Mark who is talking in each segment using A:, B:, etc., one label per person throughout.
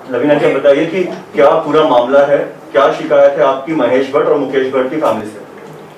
A: लवीना जी बताइए कि क्या पूरा मामला है, क्या शिकायत है आपकी महेश भट्ट और मुकेश भट्ट की फैमिली से?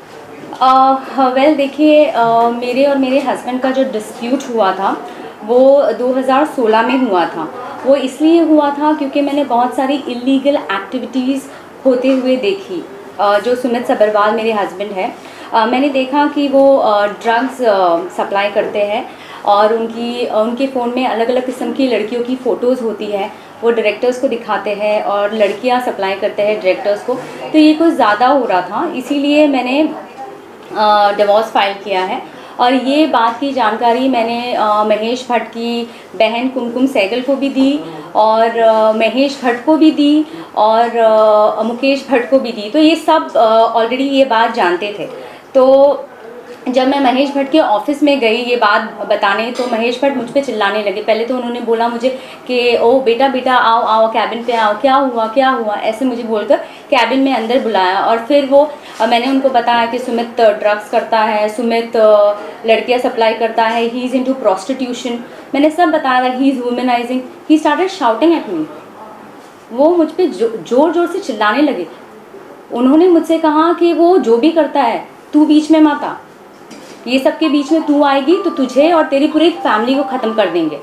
B: वेल देखिए, मेरे और मेरे हस्बैंड का जो डिस्प्यूट हुआ था वो 2016 में हुआ था। वो इसलिए हुआ था क्योंकि मैंने बहुत सारी इलीगल एक्टिविटीज़ होते हुए देखी। जो सुमित सब्रवाल मेरे हस्बैंड है, मैंने देखा कि वो ड्रग्स सप्लाई करते हैं और उनके फ़ोन में अलग अलग किस्म की लड़कियों की फ़ोटोज़ होती है। वो डायरेक्टर्स को दिखाते हैं और लड़कियां सप्लाई करते हैं डायरेक्टर्स को। तो ये कुछ ज़्यादा हो रहा था, इसीलिए मैंने डिवोर्स फाइल किया है। और ये बात की जानकारी मैंने महेश भट्ट की बहन कुमकुम सहगल को भी दी और महेश भट्ट को भी दी और मुकेश भट्ट को भी दी। तो ये सब ऑलरेडी ये बात जानते थे। तो जब मैं महेश भट्ट के ऑफिस में गई ये बात बताने, तो महेश भट्ट मुझ पे चिल्लाने लगे। पहले तो उन्होंने बोला मुझे कि ओ बेटा बेटा आओ आओ कैबिन पे आओ, क्या हुआ ऐसे मुझे बोलकर कैबिन में अंदर बुलाया। और फिर वो मैंने उनको बताया कि सुमित ड्रग्स करता है, सुमित लड़कियां सप्लाई करता है, ही इज़ इनटू प्रोस्टिट्यूशन। मैंने सब बताया था, he is womanising. He started shouting at me. वो मुझ पर जोर जोर से चिल्लाने लगे। उन्होंने मुझसे कहा कि वो जो भी करता है तू बीच में मत आ, ये सबके बीच में तू आएगी तो तुझे और तेरी पूरी फैमिली को ख़त्म कर देंगे,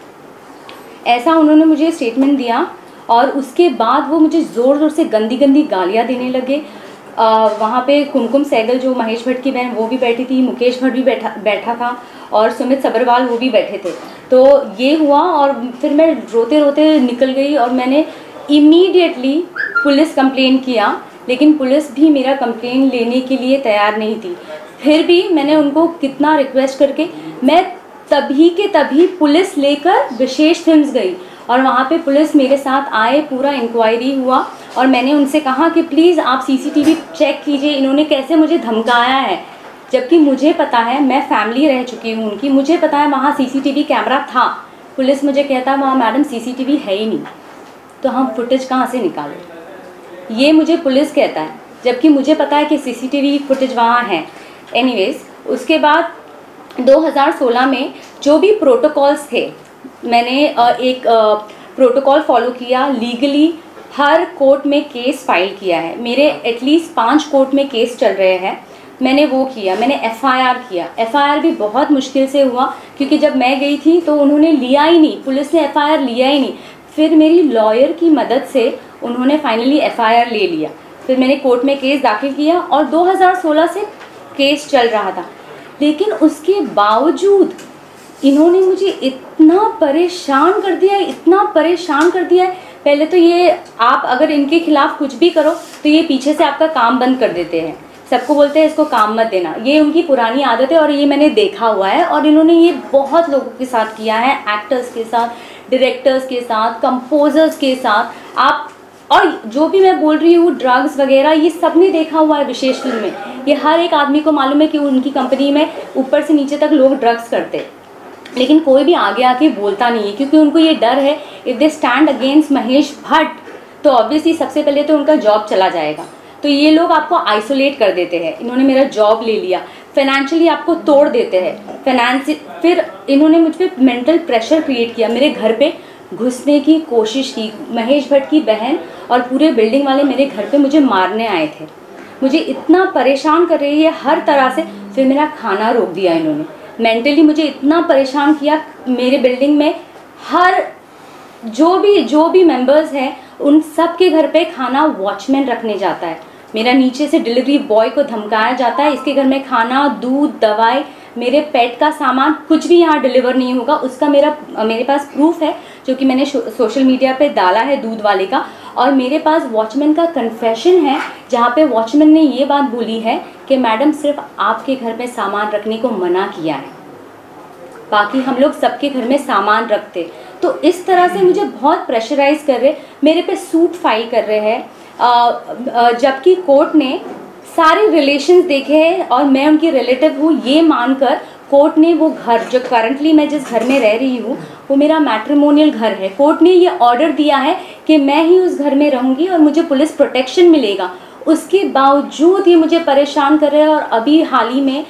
B: ऐसा उन्होंने मुझे स्टेटमेंट दिया। और उसके बाद वो मुझे ज़ोर ज़ोर से गंदी गंदी गालियाँ देने लगे। वहाँ पे कुमकुम सहगल जो महेश भट्ट की बहन वो भी बैठी थी, मुकेश भट्ट भी बैठा था और सुमित सब्रवाल वो भी बैठे थे। तो ये हुआ और फिर मैं रोते रोते निकल गई और मैंने इमीडिएटली पुलिस कंप्लेन किया, लेकिन पुलिस भी मेरा कंप्लेन लेने के लिए तैयार नहीं थी। फिर भी मैंने उनको कितना रिक्वेस्ट करके मैं तभी के तभी पुलिस लेकर विशेष फिल्म्स गई और वहाँ पे पुलिस मेरे साथ आए, पूरा इंक्वायरी हुआ और मैंने उनसे कहा कि प्लीज़ आप सीसीटीवी चेक कीजिए, इन्होंने कैसे मुझे धमकाया है। जबकि मुझे पता है, मैं फैमिली रह चुकी हूँ उनकी, मुझे पता है वहाँ सीसीटीवी कैमरा था। पुलिस मुझे कहता वहाँ मैडम सीसीटीवी है ही नहीं, तो हम फुटेज कहाँ से निकालें, ये मुझे पुलिस कहता है, जबकि मुझे पता है कि सीसीटीवी फुटेज वहाँ है। एनीवेज, उसके बाद 2016 में जो भी प्रोटोकॉल्स थे, मैंने एक प्रोटोकॉल फॉलो किया। लीगली हर कोर्ट में केस फाइल किया है। मेरे एटलीस्ट 5 कोर्ट में केस चल रहे हैं। मैंने वो किया, मैंने एफआईआर किया। एफआईआर भी बहुत मुश्किल से हुआ क्योंकि जब मैं गई थी तो उन्होंने लिया ही नहीं, पुलिस ने एफआईआर लिया ही नहीं। फिर मेरी लॉयर की मदद से उन्होंने फाइनली एफआईआर ले लिया। फिर मैंने कोर्ट में केस दाखिल किया और 2016 से केस चल रहा था। लेकिन उसके बावजूद इन्होंने मुझे इतना परेशान कर दिया, इतना परेशान कर दिया है। पहले तो ये आप अगर इनके खिलाफ कुछ भी करो तो ये पीछे से आपका काम बंद कर देते हैं, सबको बोलते हैं इसको काम मत देना। ये उनकी पुरानी आदत है और ये मैंने देखा हुआ है और इन्होंने ये बहुत लोगों के साथ किया है, एक्टर्स के साथ, डायरेक्टर्स के साथ, कंपोजर्स के साथ। आप और जो भी मैं बोल रही हूँ ड्रग्स वगैरह, ये सब ने देखा हुआ है विशेष फिल्म में। ये हर एक आदमी को मालूम है कि उनकी कंपनी में ऊपर से नीचे तक लोग ड्रग्स करते हैं, लेकिन कोई भी आगे आके बोलता नहीं है क्योंकि उनको ये डर है if they stand against Mahesh Bhatt तो ऑब्वियसली सबसे पहले तो उनका जॉब चला जाएगा। तो ये लोग आपको आइसोलेट कर देते हैं। इन्होंने मेरा जॉब ले लिया, फाइनेंशियली आपको तोड़ देते हैं। फिर इन्होंने मुझ पर मेंटल प्रेशर क्रिएट किया, मेरे घर पे घुसने की कोशिश की। महेश भट्ट की बहन और पूरे बिल्डिंग वाले मेरे घर पे मुझे मारने आए थे। मुझे इतना परेशान कर रही है हर तरह से। फिर मेरा खाना रोक दिया इन्होंने, मेंटली मुझे इतना परेशान किया। मेरे बिल्डिंग में हर जो भी मेंबर्स हैं उन सब के घर पे खाना वॉचमैन रखने जाता है। मेरा नीचे से डिलीवरी बॉय को धमकाया जाता है, इसके घर में खाना, दूध, दवाई, मेरे पेट का सामान कुछ भी यहाँ डिलीवर नहीं होगा। उसका मेरे पास प्रूफ है जो कि मैंने सोशल मीडिया पे डाला है दूध वाले का। और मेरे पास वॉचमैन का कन्फेशन है जहाँ पे वॉचमैन ने ये बात बोली है कि मैडम सिर्फ आपके घर में सामान रखने को मना किया है, बाकी हम लोग सबके घर में सामान रखते। तो इस तरह से मुझे बहुत प्रेशराइज कर रहे, मेरे पे सूट फाइल कर रहे हैं। जबकि कोर्ट ने सारे रिलेशंस देखे हैं और मैं उनकी रिलेटिव हूँ ये मानकर कोर्ट ने वो घर जो करंटली मैं जिस घर में रह रही हूँ वो मेरा मैट्रिमोनियल घर है। कोर्ट ने ये ऑर्डर दिया है कि मैं ही उस घर में रहूँगी और मुझे पुलिस प्रोटेक्शन मिलेगा। उसके बावजूद ये मुझे परेशान कर रहे हैं। और अभी हाल ही में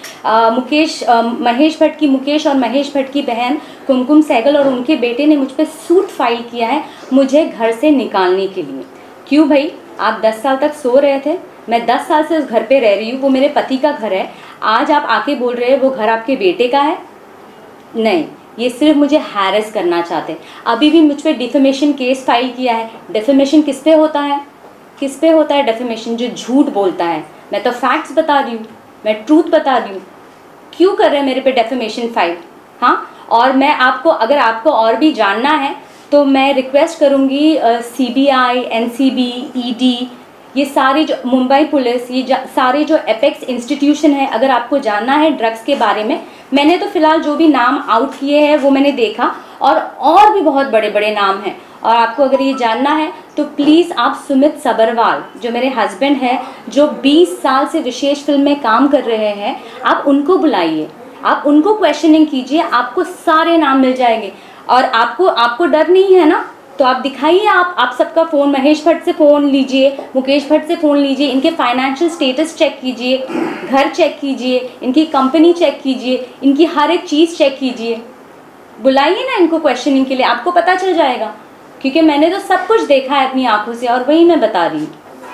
B: महेश भट्ट की बहन कुमकुम सहगल और उनके बेटे ने मुझ पर सूट फाइल किया है मुझे घर से निकालने के लिए। क्यों भाई, आप 10 साल तक सो रहे थे, मैं 10 साल से उस घर पे रह रही हूँ, वो मेरे पति का घर है, आज आप आके बोल रहे हैं वो घर आपके बेटे का है? नहीं, ये सिर्फ मुझे हैरेस करना चाहते हैं। अभी भी मुझ पर डिफेमेशन केस फाइल किया है। डिफेमेशन किस पे होता है? किस पे होता है डिफेमेशन? जो झूठ बोलता है। मैं तो फैक्ट्स बता रही हूँ, मैं ट्रूथ बता रही हूँ। क्यों कर रहे हैं मेरे पे डिफेमेशन फाइल? हाँ, और मैं आपको, अगर आपको और भी जानना है तो मैं रिक्वेस्ट करूँगी CBI, NCB, ED, ये सारी जो मुंबई पुलिस, ये सारे जो एपेक्स इंस्टीट्यूशन है, अगर आपको जानना है ड्रग्स के बारे में, मैंने तो फ़िलहाल जो भी नाम आउट किए हैं वो मैंने देखा, और भी बहुत बड़े बड़े नाम हैं। और आपको अगर ये जानना है तो प्लीज़ आप सुमित सबरवाल, जो मेरे हस्बैंड हैं, जो 20 साल से विशेष फिल्म में काम कर रहे हैं, आप उनको बुलाइए, आप उनको क्वेश्चनिंग कीजिए, आपको सारे नाम मिल जाएंगे। और आपको डर नहीं है ना, तो आप दिखाइए, आप सबका फ़ोन, महेश भट्ट से फ़ोन लीजिए, मुकेश भट्ट से फ़ोन लीजिए, इनके फाइनेंशियल स्टेटस चेक कीजिए, घर चेक कीजिए, इनकी कंपनी चेक कीजिए, इनकी हर एक चीज़ चेक कीजिए। बुलाइए ना इनको क्वेश्चनिंग के लिए, आपको पता चल जाएगा, क्योंकि मैंने तो सब कुछ देखा है अपनी आंखों से, और वही मैं बता रही हूँ।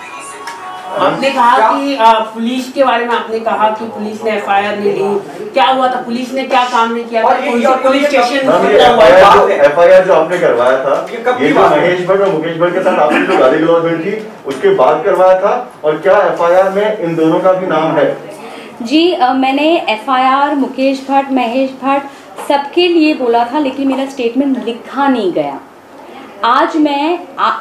C: आपने कहा कि पुलिस के बारे में आपने कहा कि पुलिस ने FIR नहीं ली, क्या हुआ था? पुलिस ने क्या काम नहीं किया था? पुलिस स्टेशन
A: FIR जो आपने करवाया था, ये जो महेश भट्ट और मुकेश भट्ट के साथ आपकी जो गाली गलौज हुई थी उसके बाद करवाया था, और क्या FIR में इन दोनों का भी नाम है?
B: जी, मैंने FIR मुकेश भट्ट, महेश भट्ट सबके लिए बोला था, लेकिन मेरा स्टेटमेंट लिखा नहीं गया। आज मैं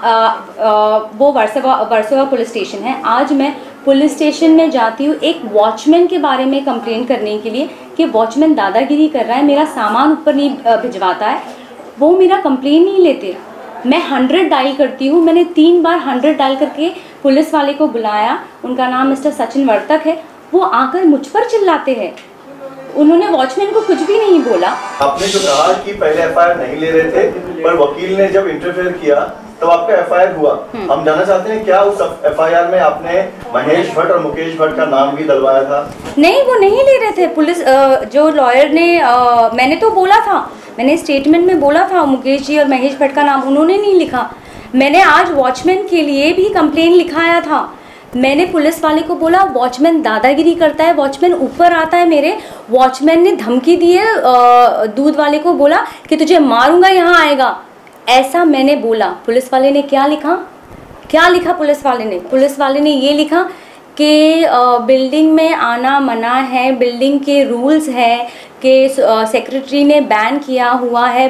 B: वो वर्सोवा पुलिस स्टेशन है, आज मैं पुलिस स्टेशन में जाती हूँ एक वॉचमैन के बारे में कंप्लेंट करने के लिए कि वॉचमैन दादागिरी कर रहा है, मेरा सामान ऊपर नहीं भिजवाता है, वो मेरा कंप्लेंट नहीं लेते। मैं 100 डायल करती हूँ, मैंने 3 बार 100 डायल करके पुलिस वाले को बुलाया, उनका नाम मिस्टर सचिन वर्तक है, वो आकर मुझ पर चिल्लाते हैं। उन्होंने वॉचमैन को कुछ भी नहीं बोला।
A: आपने जो कहा कि पहले FIR नहीं ले रहे थे, पर वकील ने जब इंटरफेयर किया तब आपका FIR हुआ। हम जानना चाहते हैं क्या उस FIR में आपने महेश भट्ट और मुकेश भट्ट का नाम भी डलवाया था?
B: नहीं, वो नहीं ले रहे थे। पुलिस जो लॉयर ने, मैंने तो बोला था, मैंने स्टेटमेंट में बोला था मुकेश जी और महेश भट्ट का नाम, उन्होंने नहीं लिखा। मैंने आज वॉचमैन के लिए भी कंप्लेंट लिखाया था। मैंने पुलिस वाले को बोला वॉचमैन दादागिरी करता है, वॉचमैन ऊपर आता है मेरे, वॉचमैन ने धमकी दी है, दूध वाले को बोला कि तुझे मारूंगा, यहाँ आएगा, ऐसा मैंने बोला। पुलिस वाले ने क्या लिखा पुलिस वाले ने ये लिखा कि बिल्डिंग में आना मना है, बिल्डिंग के रूल्स है कि सेक्रेटरी ने बैन किया हुआ है।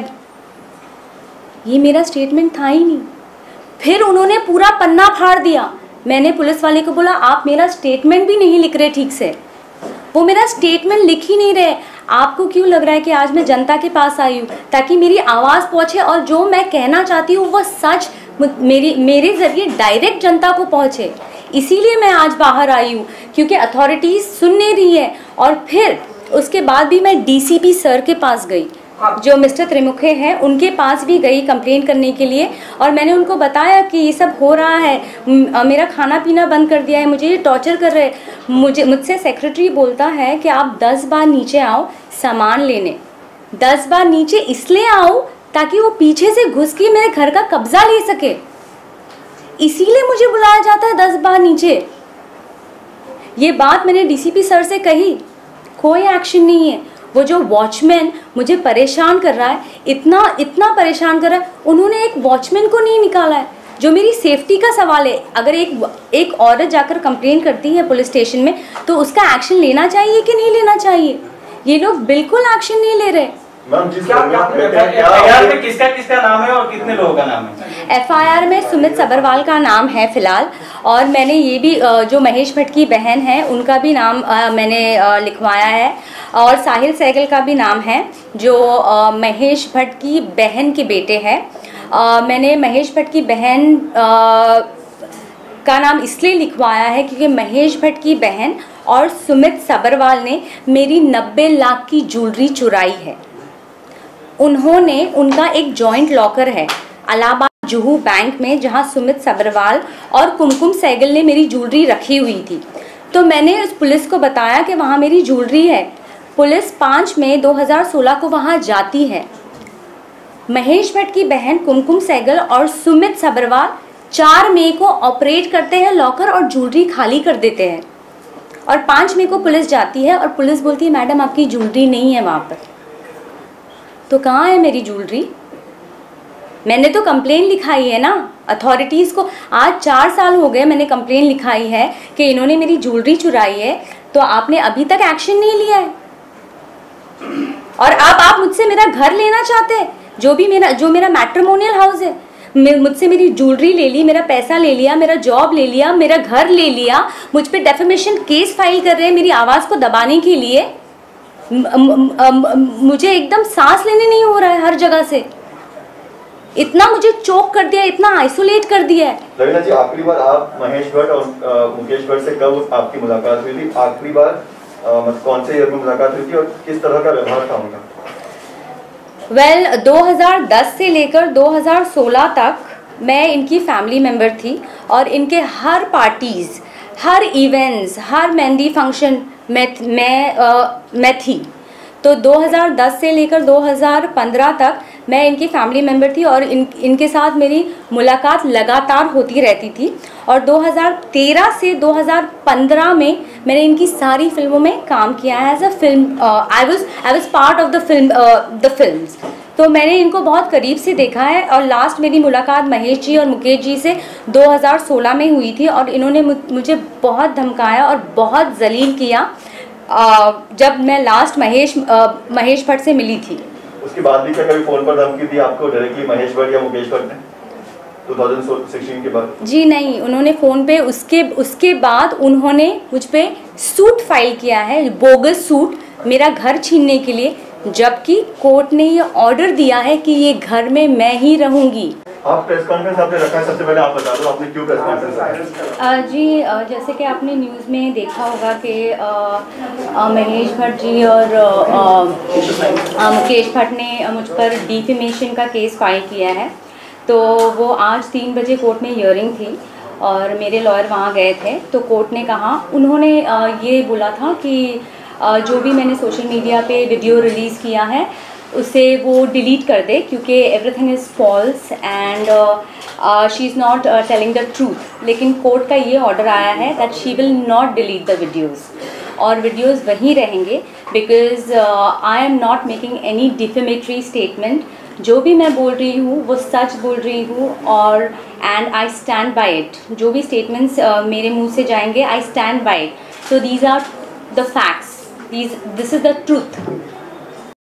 B: ये मेरा स्टेटमेंट था ही नहीं। फिर उन्होंने पूरा पन्ना फाड़ दिया। मैंने पुलिस वाले को बोला आप मेरा स्टेटमेंट भी नहीं लिख रहे ठीक से, वो मेरा स्टेटमेंट लिख ही नहीं रहे। आपको क्यों लग रहा है कि आज मैं जनता के पास आई हूँ ताकि मेरी आवाज़ पहुँचे और जो मैं कहना चाहती हूँ वो सच मेरे ज़रिए डायरेक्ट जनता को पहुँचे? इसीलिए मैं आज बाहर आई हूँ, क्योंकि अथॉरिटीज़ सुन नहीं रही है। और फिर उसके बाद भी मैं DCP सर के पास गई, जो मिस्टर त्रिमुखे हैं, उनके पास भी गई कंप्लेंट करने के लिए, और मैंने उनको बताया कि ये सब हो रहा है, मेरा खाना पीना बंद कर दिया है, मुझे ये टॉर्चर कर रहे हैं। मुझसे सेक्रेटरी बोलता है कि आप 10 बार नीचे आओ सामान लेने, 10 बार नीचे इसलिए आओ ताकि वो पीछे से घुस के मेरे घर का कब्जा ले सके, इसीलिए मुझे बुलाया जाता है 10 बार नीचे। ये बात मैंने DCP सर से कही, कोई एक्शन नहीं है। वो जो वॉचमैन मुझे परेशान कर रहा है, इतना परेशान कर रहा है, उन्होंने एक वॉचमैन को नहीं निकाला है। जो मेरी सेफ्टी का सवाल है, अगर एक औरत जाकर कंप्लेन करती है पुलिस स्टेशन में तो उसका एक्शन लेना चाहिए कि नहीं लेना चाहिए? ये लोग बिल्कुल एक्शन नहीं ले रहे।
C: FIR में किसका नाम है और कितने लोगों का नाम है?
B: FIR में सुमित सबरवाल का नाम है फिलहाल, और मैंने ये भी जो महेश भट्ट की बहन है उनका भी नाम मैंने लिखवाया है, और साहिल सहगल का भी नाम है जो महेश भट्ट की बहन के बेटे हैं। मैंने महेश भट्ट की बहन का नाम इसलिए लिखवाया है क्योंकि महेश भट्ट की बहन और सुमित सबरवाल ने मेरी 90 लाख की ज्वेलरी चुराई है। उनका एक जॉइंट लॉकर है, इलाहाबाद जुहू बैंक में, जहाँ सुमित सब्रवाल और कुमकुम सहगल ने मेरी ज्वेलरी रखी हुई थी। तो मैंने उस पुलिस को बताया कि वहाँ मेरी ज्वेलरी है। पुलिस 5 मई 2016 को वहाँ जाती है। महेश भट्ट की बहन कुमकुम सहगल और सुमित सब्रवाल 4 मई को ऑपरेट करते हैं लॉकर और ज्वेलरी खाली कर देते हैं। और 5 मई को पुलिस जाती है और पुलिस बोलती है मैडम आपकी ज्वेलरी नहीं है वहाँ पर। तो कहाँ है मेरी ज्वेलरी? मैंने तो कंप्लेन लिखाई है ना अथॉरिटीज़ को। आज 4 साल हो गए मैंने कंप्लेन लिखाई है कि इन्होंने मेरी ज्वेलरी चुराई है, तो आपने अभी तक एक्शन नहीं लिया है। और आप मुझसे मेरा घर लेना चाहते हैं, जो मेरा मैट्रिमोनियल हाउस है। मुझसे मेरी ज्वेलरी ले ली, मेरा पैसा ले लिया, मेरा जॉब ले लिया, मेरा घर ले लिया, मुझ पे डेफेमेशन केस फाइल कर रहे हैं मेरी आवाज़ को दबाने के लिए। मुझे एकदम सांस लेने नहीं हो रहा है हर जगह से। इतना मुझे चोक कर दिया, इतना आइसोलेट कर दिया है।
A: लवीना जी, आखिरी बार आप महेश भट्ट और मुकेश भट्ट से कब आपकी मुलाकात हुई थी? आखिरी बार कौन से ईयर में मुलाकात हुई थी और किस तरह का व्यवहार था उनका?
B: 2010 से लेकर 2016 तक मैं इनकी फैमिली मेम्बर थी और इनके हर पार्टीज़, हर इवेंट्स, हर मेहंदी फंक्शन मैं थी। तो 2010 से लेकर 2015 तक मैं इनकी फैमिली मेम्बर थी और इनके साथ मेरी मुलाकात लगातार होती रहती थी। और 2013 से 2015 में मैंने इनकी सारी फिल्मों में काम किया है as a film. I was part of the films. तो मैंने इनको बहुत करीब से देखा है। और लास्ट मेरी मुलाकात महेश जी और मुकेश जी से 2016 में हुई थी और इन्होंने मुझे बहुत धमकाया और बहुत जलील किया जब मैं लास्ट महेश भट्ट से मिली थी।
A: उसके बाद भी क्या कभी फोन पर धमकी दी आपको डायरेक्टली महेश भट्ट या मुकेश भट्ट ने 2016 के बाद?
B: जी नहीं, उन्होंने फ़ोन पे उसके बाद उन्होंने मुझ पे सूट फाइल किया है, बोगस सूट, मेरा घर छीनने के लिए, जबकि कोर्ट ने ये ऑर्डर दिया है कि ये घर में मैं ही रहूँगी।
A: आप प्रेस कॉन्फ्रेंस आपने रखा है, सबसे पहले आप बता दो आपने क्यों प्रेस कॉन्फ्रेंस रखा है?
B: जी, जैसे कि आपने न्यूज़ में देखा होगा कि महेश भट्ट जी और मुकेश भट्ट ने मुझ पर डिफेमेशन का केस फाइल किया है। तो वो आज 3 बजे कोर्ट में हियरिंग थी और मेरे लॉयर वहाँ गए थे। तो कोर्ट ने कहा, उन्होंने ये बोला था कि जो भी मैंने सोशल मीडिया पे वीडियो रिलीज़ किया है उसे वो डिलीट कर दे, क्योंकि everything is false and she is not telling the truth. लेकिन कोर्ट का ये ऑर्डर आया है that she will not delete the videos, और वीडियोज़ वहीं रहेंगे, because I am not making any defamatory statement. जो भी मैं बोल रही हूँ वो सच बोल रही हूँ और and I stand by it. जो भी स्टेटमेंट्स मेरे मुंह से जाएंगे, I stand by it. So these are the facts, this is the truth.